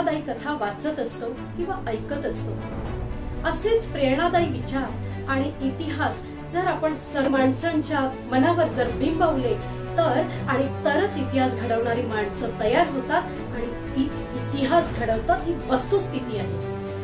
प्रेरणादायी कथा वाचत असतो किंवा ऐकत असतो. असेच प्रेरणादायी विचार आणि इतिहास जर आपण सर्व माणसांच्या मनावर जर बिंबवले तरच इतिहास घडवणारी माणसं तयार होतात आणि तीच इतिहास घडवतात, ही वस्तुस्थिती आहे.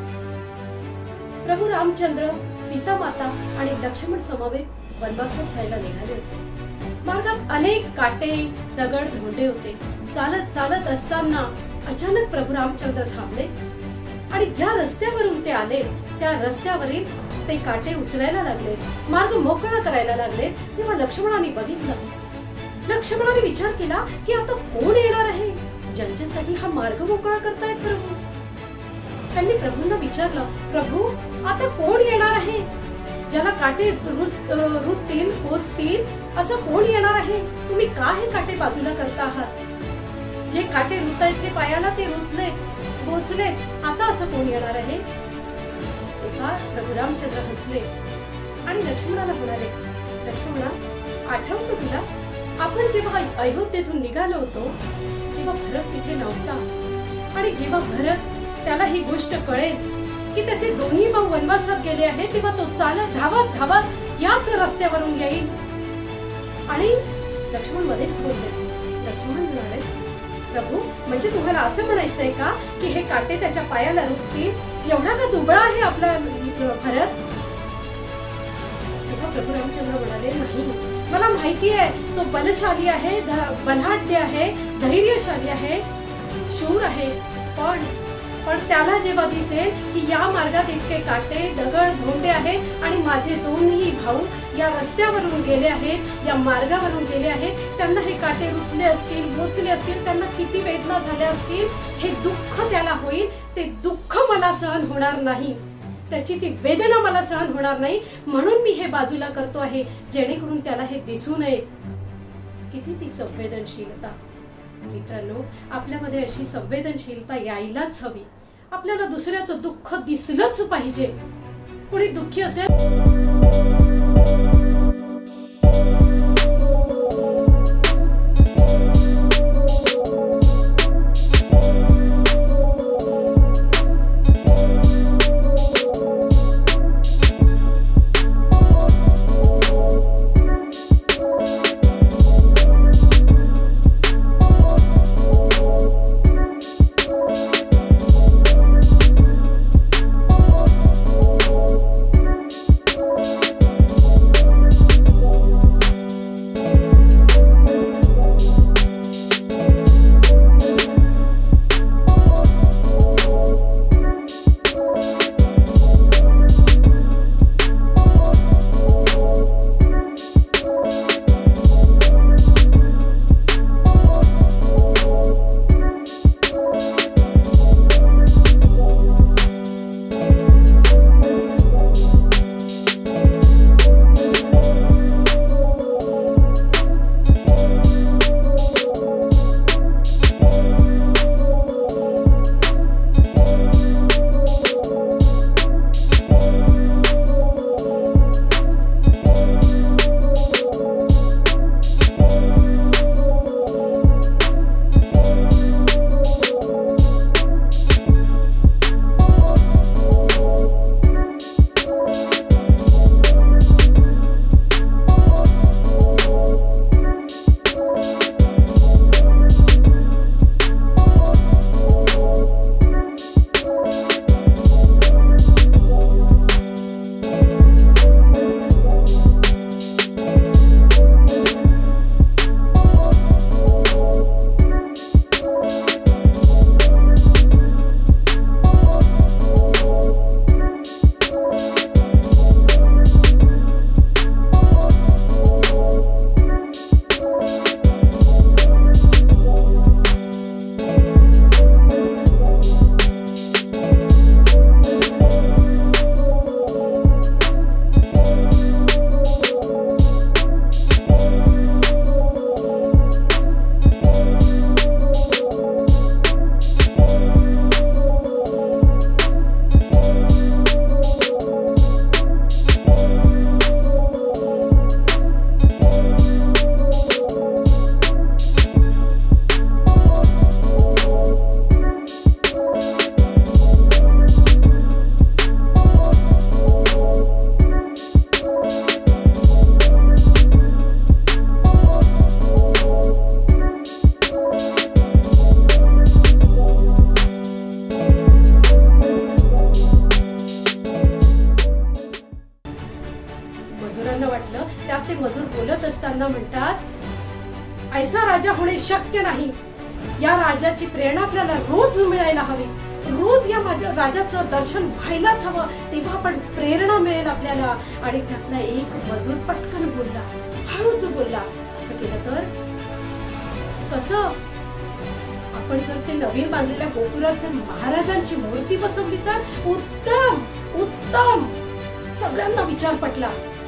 प्रभू रामचंद्र, सीता माता आणि लक्ष्मण समवेत वनवासात जायला निघाले होते. मार्गात अनेक काटे, दगड, धोंडे होते. चालत चालत असताना अचानक प्रभू रामचंद्र थांबले आणि ज्या रस्त्यावरून ते आले त्या रस्त्यावरील ते काटे उचलायला लागले, मार्ग मोकळा करायला लागले. तेव्हा लक्ष्मणाने बघितलं. लक्ष्मणाने विचार केला की आता कोण येणार आहे ज्यांच्यासाठी हा मार्ग मोकळा करतायत प्रभू. त्यांनी प्रभूंना विचारलं, प्रभू आता कोण येणार आहे ज्याला काटे रुततील, पोचतील, असं कोण येणार आहे? तुम्ही का हे काटे बाजूला करता आहात? जे काटे रुतायचे पायाला ते रुतले, पोचलेत, आता असं कोण येणार आहे? तेव्हा प्रभू रामचंद्र हसले आणि लक्ष्मणाला म्हणाले, लक्ष्मणा, आठवतं तुला आपण जेव्हा अयोध्येतून निघालो होतो तेव्हा भरत तिथे नव्हता आणि जेव्हा भरत त्याला ही गोष्ट कळेल की त्याचे दोन्ही भाऊ वनवासात गेले आहेत तेव्हा तो चालत धावत धावत याच रस्त्यावरून येईल. आणि लक्ष्मण मध्येच बोलले. लक्ष्मण म्हणाले, प्रभू म्हणजे तुम्हाला असं म्हणायचंय का की हे काटे त्याच्या पायाला रुततील? एवढा का दुबळा आहे आपला भरत? तेव्हा प्रभू रामचंद्र म्हणाले, नाही, मला माहिती आहे तो बलशाली आहे, बलाढ्य आहे, धैर्यशाली आहे, शूर आहे. पण त्याला जेव्हा दिसेल की या मार्गात इतके काटे, दगड, धोंडे आहेत आणि माझे दोन्ही भाऊ या रस्त्यावरून गेले आहेत, या मार्गावरून गेले आहेत, त्यांना हे काटे रुतले असतील, बोचले असतील, त्यांना किती वेदना झाल्या असतील, हे दुःख त्याला होईल. ते दुःख मला सहन होणार नाही, त्याची ती वेदना मला सहन होणार नाही, म्हणून मी हे बाजूला करतो आहे जेणेकरून त्याला हे दिसू नये. किती ती संवेदनशीलता. मित्रांनो, आपल्यामध्ये अशी संवेदनशीलता यायलाच हवी. आपल्याला दुसऱ्याचं दुःख दिसलंच पाहिजे. कोणी दुःखी असेल मजुरांना वाटलं. त्यात ते मजूर बोलत असताना म्हणतात, ऐसा राजा होणे शक्य नाही. या राजाची प्रेरणा आपल्याला रोज मिळायला हवी. रोज या माझ्या राजाचं दर्शन व्हायलाच हवं. तेव्हा पण प्रेरणा मिळेल आपल्याला. आणि त्यातला एक मजूर पटकन बोलला, हळूच बोलला, असं केलं तर कसं? आपण जर ते नवीन बांधलेल्या गोपुरात जर महाराजांची मूर्ती बसवली तर उत्तम उत्तम. सगळ्यांना विचार पटला.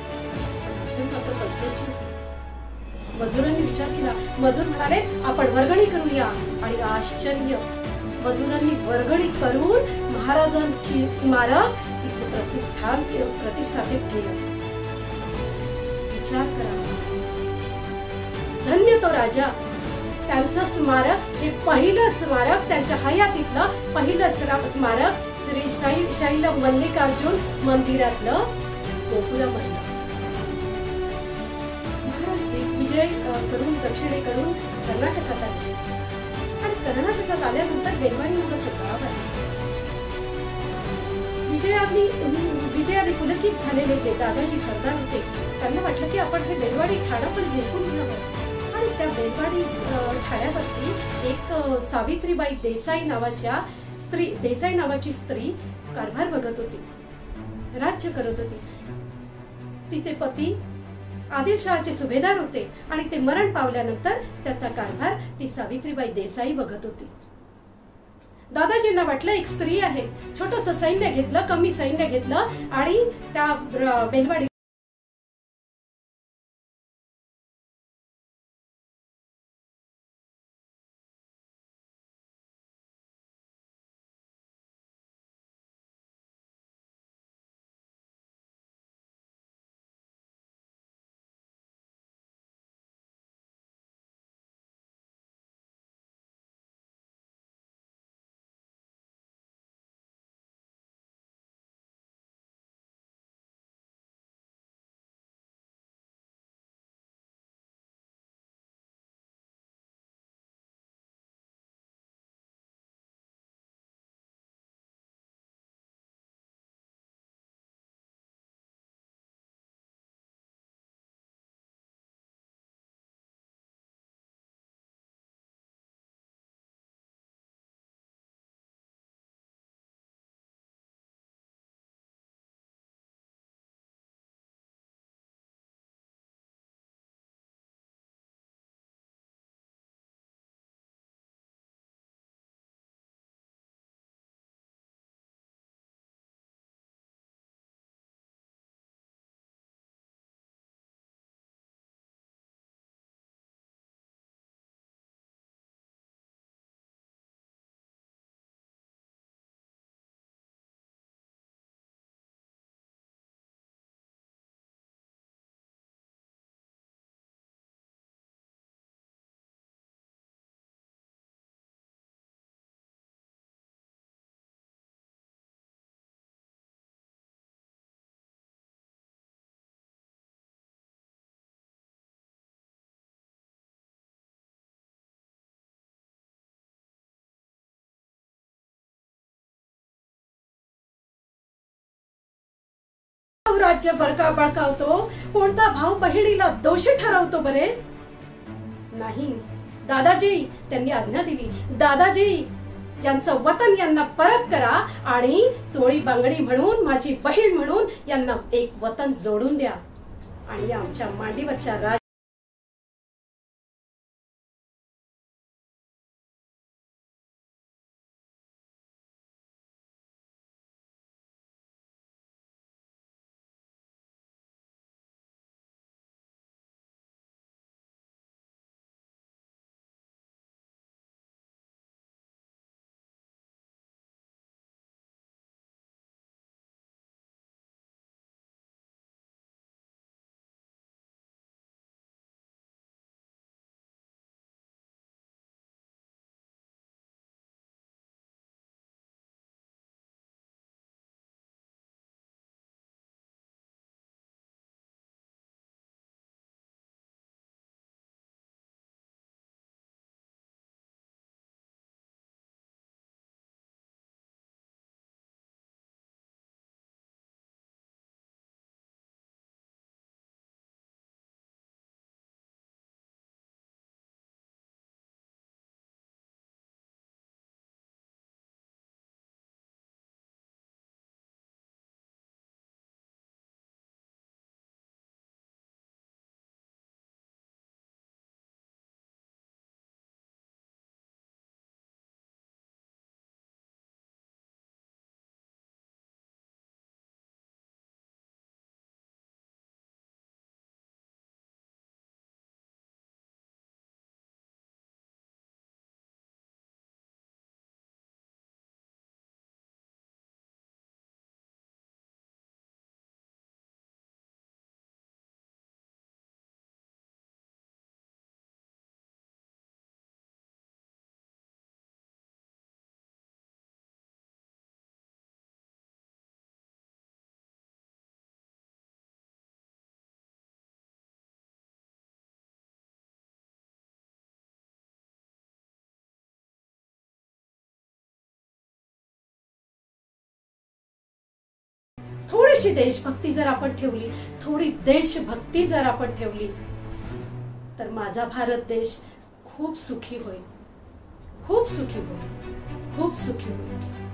मजुरांनी विचार केला. मजूर म्हणाले, आपण वर्गणी करूया. आणि आश्चर्य, मजुरांनी वर्गणी करून महाराजांची स्मारक तिथे प्रतिष्ठापित केलं. विचार करा, धन्य तो राजा. त्यांचं स्मारक हे पहिलं स्मारक, त्यांच्या हयातीतलं पहिलं स्मारक श्री शैल मल्लिकार्जुन मंदिरातलं गोपुरामधलं. विजय करून दक्षिणेकडून कर्नाटकात आले. आणि कर्नाटकात आल्यानंतर बेलवाडी नावाचं गाव आहे. विजयाने पुलकित झालेले जे दादाजी सरदार होते, त्यांना वाटलं की आपण हे बेलवाडी ठाण्यावर जिंकून घ्यावं. आणि त्या बेलवाडी ठाण्यावरती एक सावित्रीबाई देसाई नावाची स्त्री कारभार बघत होती, राज्य करत होती. तिचे पती आदिलशहाचे सुभेदार होते आणि ते मरण पावल्यानंतर त्याचा कारभार ती सावित्रीबाई देसाई बघत होती. दादाजींना वाटलं एक स्त्री आहे, छोटंसं सैन्य घेतलं, कमी सैन्य घेतलं आणि त्या बेलवाडी राज्य बळकावतो, कोणता भाऊ बहिणीला दोषी ठरवतो बरे? नाही. दादाजी त्यांनी आज्ञा दिली, दादाजी यांचं वतन यांना परत करा आणि चोळी बांगडी म्हणून, माझी बहीण म्हणून यांना एक वतन जोडून द्या. आणि आमच्या मांडीवरच्या थोडीशी देशभक्ती जर आपण ठेवली, थोडी देशभक्ती जर आपण ठेवली, तर माझा भारत देश खूप सुखी होईल, खूप सुखी होईल, खूप सुखी होईल.